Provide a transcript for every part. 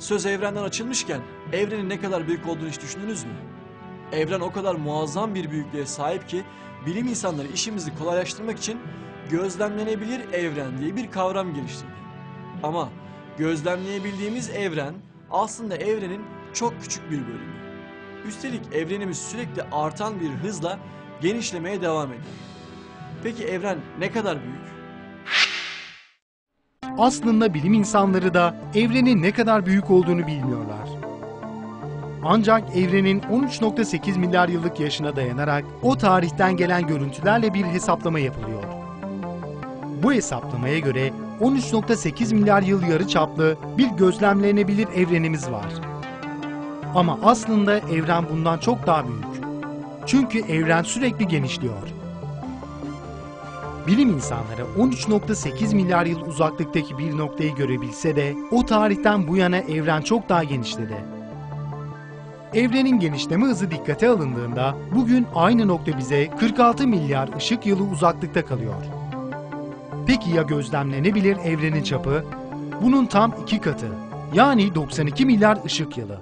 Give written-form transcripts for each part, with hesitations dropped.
Söz evrenden açılmışken evrenin ne kadar büyük olduğunu hiç düşündünüz mü? Evren o kadar muazzam bir büyüklüğe sahip ki bilim insanları işimizi kolaylaştırmak için gözlemlenebilir evren diye bir kavram geliştirdi. Ama gözlemleyebildiğimiz evren aslında evrenin çok küçük bir bölümü. Üstelik evrenimiz sürekli artan bir hızla genişlemeye devam ediyor. Peki evren ne kadar büyük? Aslında bilim insanları da evrenin ne kadar büyük olduğunu bilmiyorlar. Ancak evrenin 13.8 milyar yıllık yaşına dayanarak o tarihten gelen görüntülerle bir hesaplama yapılıyor. Bu hesaplamaya göre 13.8 milyar yıl yarıçaplı bir gözlemlenebilir evrenimiz var. Ama aslında evren bundan çok daha büyük. Çünkü evren sürekli genişliyor. Bilim insanları 13.8 milyar yıl uzaklıktaki bir noktayı görebilse de o tarihten bu yana evren çok daha genişledi. Evrenin genişleme hızı dikkate alındığında bugün aynı nokta bize 46 milyar ışık yılı uzaklıkta kalıyor. Peki ya gözlemlenebilir evrenin çapı? Bunun tam 2 katı, yani 92 milyar ışık yılı.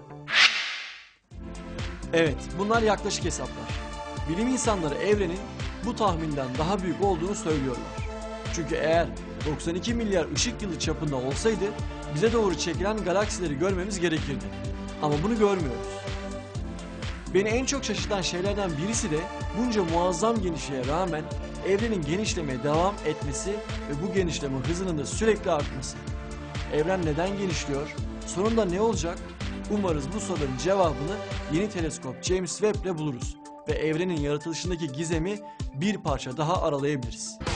Evet, bunlar yaklaşık hesaplar. Bilim insanları evrenin bu tahminden daha büyük olduğunu söylüyorlar. Çünkü eğer 92 milyar ışık yılı çapında olsaydı bize doğru çekilen galaksileri görmemiz gerekirdi. Ama bunu görmüyoruz. Beni en çok şaşırtan şeylerden birisi de bunca muazzam genişliğe rağmen evrenin genişlemeye devam etmesi ve bu genişleme hızının da sürekli artması. Evren neden genişliyor? Sonunda ne olacak? Umarız bu soruların cevabını yeni teleskop James Webb ile buluruz ve evrenin yaratılışındaki gizemi bir parça daha aralayabiliriz.